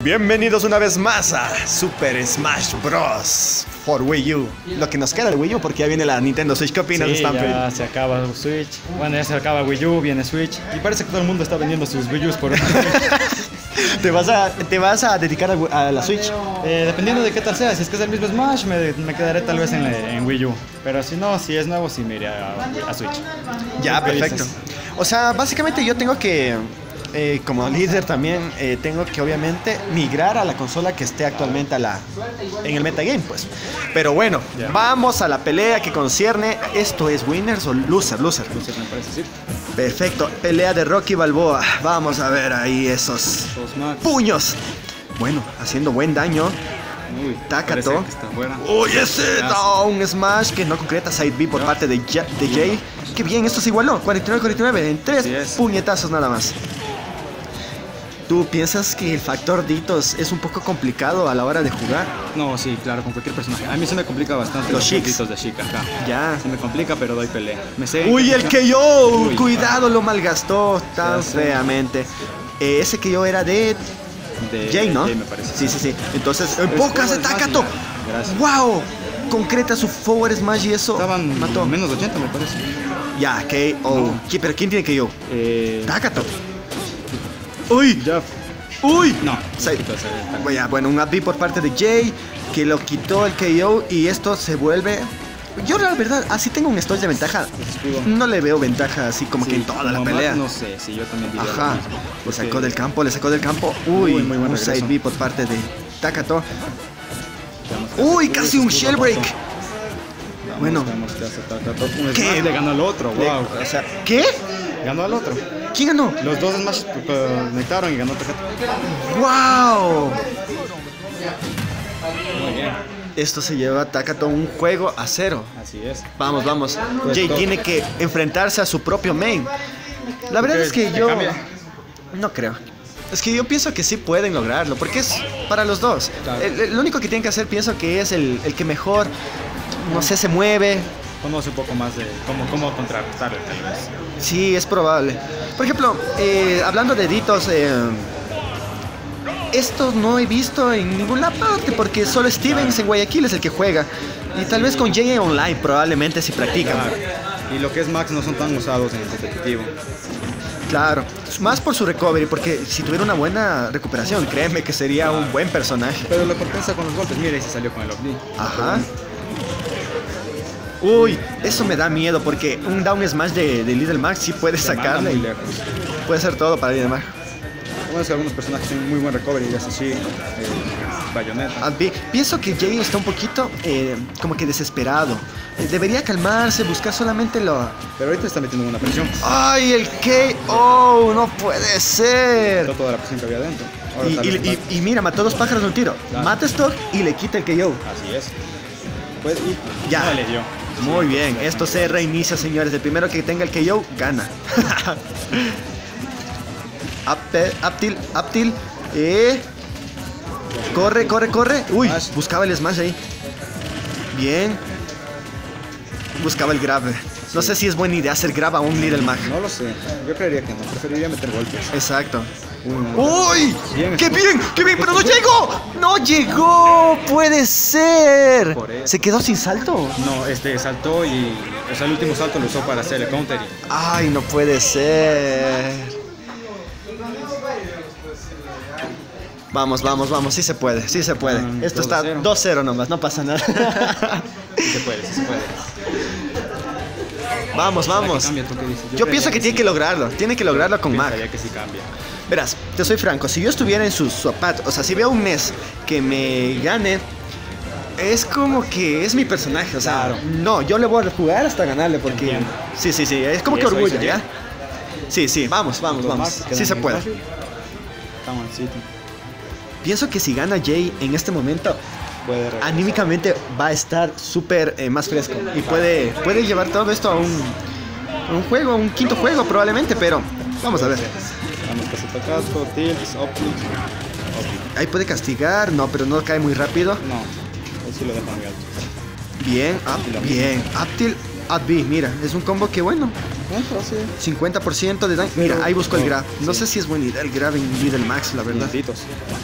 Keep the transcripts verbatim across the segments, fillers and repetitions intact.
Bienvenidos una vez más a Super Smash Bros. For Wii U. Lo que nos queda de Wii U porque ya viene la Nintendo Switch. ¿Qué opinas, sí, Stampede? Ya se acaba Switch. Bueno, ya se acaba Wii U, viene Switch. Y parece que todo el mundo está vendiendo sus Wii Us por ¿Te vas a, te vas a dedicar a, a la Switch? eh, Dependiendo de qué tal sea. Si es que es el mismo Smash, me, me quedaré tal vez en, en Wii U. Pero si no, si es nuevo, sí me iré a, a Switch. Ya, perfecto. O sea, básicamente yo tengo que... Eh, como líder también eh, tengo que obviamente migrar a la consola que esté actualmente a la, en el metagame, pues. Pero bueno, yeah. Vamos a la pelea que concierne. ¿Esto es winners o loser? Loser. Loser me parece, sí. Perfecto, pelea de Rocky Balboa. Vamos a ver ahí esos puños. Bueno, haciendo buen daño. Uy, Takato. Bueno. Uy, ese no, un smash que no concreta side B por no. parte de, ja de Jay. Qué bien, esto se igualó. cuarenta y nueve cuarenta y nueve en tres puñetazos nada más. ¿Tú piensas que el factor Ditos es un poco complicado a la hora de jugar? No, sí, claro, con cualquier personaje. A mí se me complica bastante los, los Ditos de Sheik acá. Ya. Se me complica, pero doy pelea. Me sé Uy, el K O. Uy, cuidado, lo malgastó tan sí, feamente. Eh, ese K O era de... de Jay, ¿no? Jay, me parece. Sí, sí, sí. Entonces, en pocas de Takato. Gracias. ¡Wow! Concreta su forward smash y eso. Estaban mató. menos de ochenta, me parece. Ya, K O. No. ¿Pero quién tiene K O? Eh... Takato. Uy, ya. Uy, no. Bueno, bueno, un up B por parte de Jay que lo quitó el K O y esto se vuelve. Yo la verdad, así tengo un stage de ventaja. No le veo ventaja así como sí, que en toda la pelea. No sé, si sí, yo también diría. Ajá. Le sacó del campo, le sacó del campo. Uy, muy, muy un regreso. Side B por parte de Takato. Uy, casi un shell break. Bueno, ¿qué? Le ganó al otro, wow. O sea, ¿qué? Ganó al otro. ¿Quién ganó? Los dos Smash conectaron y ganó Takato. ¡Wow! Muy bien. Esto se lleva a Takato un juego a cero. Así es. Vamos, vamos. Pues Jay todo. Tiene que enfrentarse a su propio main. La verdad es que yo... Cambia? No creo. Es que yo pienso que sí pueden lograrlo, porque es para los dos. Claro. El, el, lo único que tienen que hacer, pienso que es el, el que mejor, no sé, se mueve. Conoce un poco más de cómo, cómo contrarrestarle, tal vez. Sí, es probable. Por ejemplo, eh, hablando de Ditos, eh, estos no he visto en ninguna parte porque solo Stevens en Guayaquil es el que juega. Y tal vez con J A Online probablemente si practican. Claro. Y lo que es Max no son tan usados en el competitivo. Claro, más por su recovery, porque si tuviera una buena recuperación, créeme que sería claro. un buen personaje. Pero lo compensa con los golpes, mira, y se salió con el ovni. Ajá. Uy, eso me da miedo porque un down smash de, de Little Max sí puede sacarle. Muy lejos. Puede ser todo para Little Max. Bueno, es que algunos personajes tienen muy buen recovery, ya así, eh, Bayonetta. Pienso que Jay está un poquito eh, como que desesperado. Eh, debería calmarse, buscar solamente lo... Pero ahorita está metiendo una presión. ¡Ay, el K O! ¡No puede ser! Quitó toda la presión que había adentro. Y, y, y, y mira, mató dos pájaros de un tiro. Claro. Mata stock y le quita el K O. Así es. Pues, y ya. No le dio. Muy bien, esto se reinicia, señores. El primero que tenga el K O, gana. Aptil, Aptil. Eh. Corre, corre, corre. Uy, buscaba el smash ahí. Bien. Buscaba el grab. No sé si es buena idea hacer grab a un Little Mac. No lo sé. Yo creería que no. Preferiría meter golpes. Exacto. ¡Uy! Bien, ¡qué bien! ¡Qué bien! ¡Pero no llegó! ¡No llegó! ¡Puede ser! ¿Se quedó sin salto? No, este saltó y... O sea, el último salto lo usó para hacer el counter. Y... ¡Ay, no puede ser! Vamos, vamos, vamos. Sí se puede, sí se puede. Um, Esto está dos cero nomás, no pasa nada. Sí se puede, sí se puede. Vamos, vamos. Cambia, ¿tú qué dices? Yo, Yo pienso que, que tiene sí. que lograrlo. Tiene que lograrlo con Mac. Que sí cambia. Verás, te soy franco. Si yo estuviera en sus zapatos, o sea, si veo un N E S que me gane, es como que es mi personaje. O sea, claro. no, yo le voy a jugar hasta ganarle porque... Entiendo. Sí, sí, sí. Es como que orgullo, ¿ya? Sí, sí. Vamos, vamos, vamos. Sí se puede. Pienso que si gana Jay en este momento... anímicamente va a estar súper eh, más fresco y puede, puede llevar todo esto a un, a un juego, un quinto juego probablemente, pero vamos a ver. Ahí puede castigar, no, pero no cae muy rápido. No, ahí sí lo deja muy alto. Bien, up, bien, Aptil, up B, mira, es un combo que bueno. cincuenta por ciento de daño. Mira, ahí busco el grab. No sé si es buena idea el grab en Little Max, la verdad.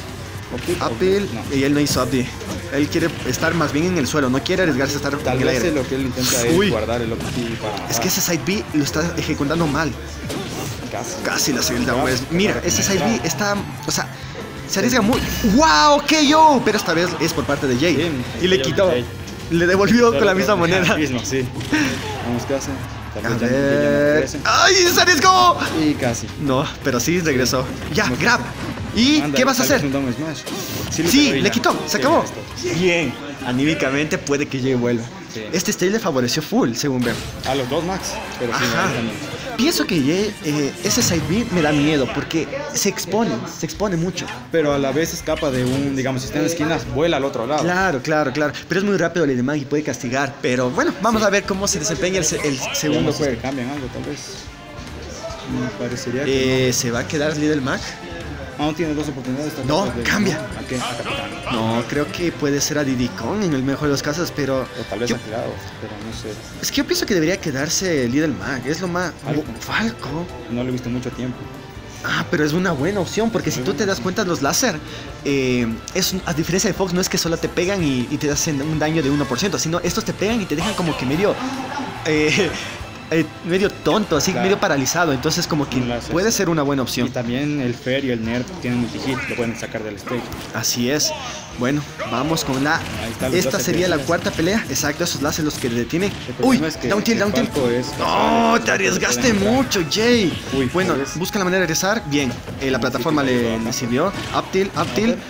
Uptil, Uptil, uptil, no. y él no hizo uptil. Él quiere estar más bien en el suelo, no quiere arriesgarse a estar Tal en el vez aire. lo que él intenta es Uy. guardar el uptil para matar. Es que ese side B lo está ejecutando mal. Casi. Casi la segunda Claro, vez. Mira, claro, ese side claro. B está, o sea, se arriesga muy. ¡Wow! ¡K O! Pero esta vez es por parte de Jay. Sí, Y le K O quitó. de Jay. Le devolvió con la misma Ajá, moneda. mismo, sí. Vamos, ¿qué hace? Tal A vez ya no- ya no ver. regrese. ¡Ay! ¡Se arriesgó! Y casi. No, pero sí regresó. Ya, No sé. grab. ¿Y Ándale, qué vas a tal vez hacer? un down smash. Sí, pegó y le ya. quitó, se Sí, acabó. listo. Bien. Anímicamente puede que Jay vuelva. Sí. Este style le favoreció full, según veo. A los dos max, pero sí, Ajá. ahí también. Pienso que Jay, eh, ese side B me da miedo porque se expone, se expone mucho. Pero a la vez escapa de un, digamos, si está en la esquina, vuela al otro lado. Claro, claro, claro. Pero es muy rápido el Mag y puede castigar. Pero bueno, vamos a ver cómo se desempeña el, se- el segundo Segundo juego. juego, cambian algo, tal vez. Me parecería que Eh, ¿Se va a quedar Little Mac? no. Aún tiene dos oportunidades. tal No, vez de- cambia. ¿A qué? A Capitán. No, creo que puede ser a Diddy Kong en el mejor de los casos, pero O tal vez yo- a Cloud, pero no sé. es que yo pienso que debería quedarse Little Mac. Es lo más... Falco. Falco. No lo he visto mucho tiempo. Ah, pero es una buena opción, porque si tú te das cuenta, los láser, eh, es, un- a diferencia de Fox, no es que solo te pegan y, y te hacen un daño de uno por ciento, sino estos te pegan y te dejan como que medio... eh, eh, medio tonto, así, Claro. medio paralizado. Entonces como que Un láser, puede sí. ser una buena Y opción. también el Fer y el Nerd tienen multi-hit, lo pueden sacar del stage. Así es. Bueno, vamos con la... Ahí está, los Esta láser sería que la decías. cuarta pelea. Exacto, esos láser los que detienen. El problema Uy, es que- down tilt, que down tilt. Falco es- No, te arriesgaste pueden entrar. mucho, Jay. Uy, Bueno, tal vez. busca la manera de regresar. Bien, eh, la plataforma le, le sirvió. Up tilt, up tilt. No.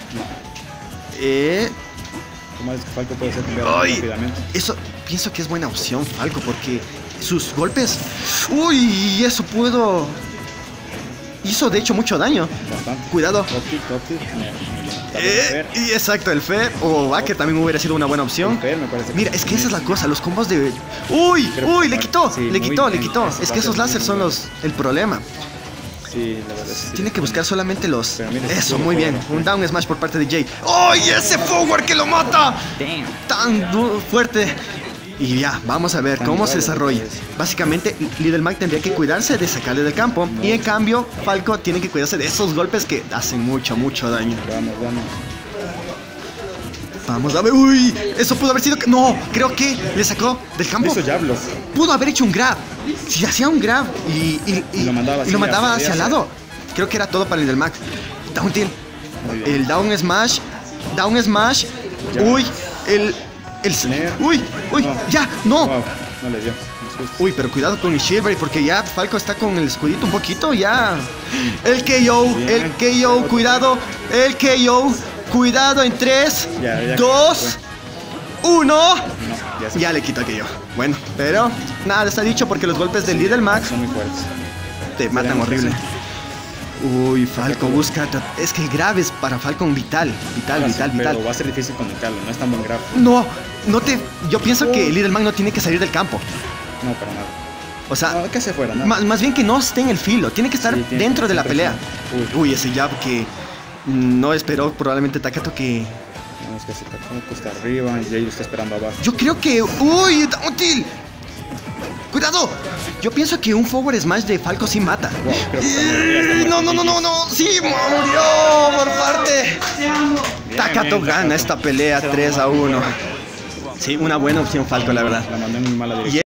Eh, Como es que Falco puede ser cambiado Ay. rápidamente. eso pienso que es buena opción, Falco, porque sus golpes. Uy, eso pudo. Hizo de hecho mucho daño. Bastante. Cuidado. Top tilt, top tilt. Muy bien. Tal vez Eh, Fer. y exacto, el Fer o Backer también hubiera sido una buena opción. El Fer me parece que- Mira, es que esa es la cosa, los combos de... ¡Uy! Creo ¡Uy! que- Le quitó, sí, le muy quitó, le bien. quitó. Esos Es que esos láser láser son muy los... el problema. Sí, la verdad es que sí. Tiene que buscar solamente los... Pero mira, Eso, sí, muy sí, bien. sí. Un down smash por parte de Jay. ¡Ay! ¡Ese forward que lo mata! Damn. Tan du- fuerte. Y ya, vamos a ver Tan cómo se raro, desarrolla. pues. Básicamente, Little Mac tendría que cuidarse de sacarle del campo. No. Y en cambio, Falco tiene que cuidarse de esos golpes que hacen mucho, mucho daño. Vamos, vamos. Vamos a ver. ¡Uy! Eso pudo haber sido... que- No, creo que le sacó del campo. Eso ya hablo. Pudo haber hecho un grab. Si hacía un grab y, y, Y lo mandaba y lo así, mandaba hacia hacia el allá. lado. Creo que era todo para el del Max. Down tilt. Muy bien. El down smash. Down smash. Ya. Uy, el. el Snare. uy, uy, No. ya, no. Wow, no le dio. Me asusta. Uy, pero cuidado con el Shieldberry porque ya Falco está con el escudito un poquito, ya. El K O, Bien. el K O, cuidado. El K O, cuidado en tres, Ya, ya. dos, uno. No, ya se Ya le quito aquello. Bueno, pero nada está dicho porque los golpes del Little Max son muy fuertes. te matan Veremos horrible. eso. Uy, Falco busca. tra- Es que el grab es para Falcon vital. Vital, Ahora sí, vital, pero vital. va a ser difícil conectarlo, no es tan buen grab. No, no te. Yo pienso que el Little Mac no tiene que salir del campo. No, para nada. O sea, No, que se fuera, ¿no? más, más bien que no esté en el filo. Tiene que estar Sí, tiene dentro que de la estar pelea. presente. Uy, ese jab que no esperó probablemente Takato que. Vamos que se Takato está arriba y Jay lo está esperando abajo. Yo creo que. ¡Uy! ¡Útil! ¡Cuidado! Yo pienso que un forward smash de Falco sí mata. Wow, creo que está muerto, ya está Y- muerto. No, no, no, no, no. Sí, murió por parte. Bien, Takato bien, gana Takato. esta pelea Se la tres a mandó muy uno. buena. Sí, una buena opción Falco, la verdad. La mandó en muy mala Y dirección.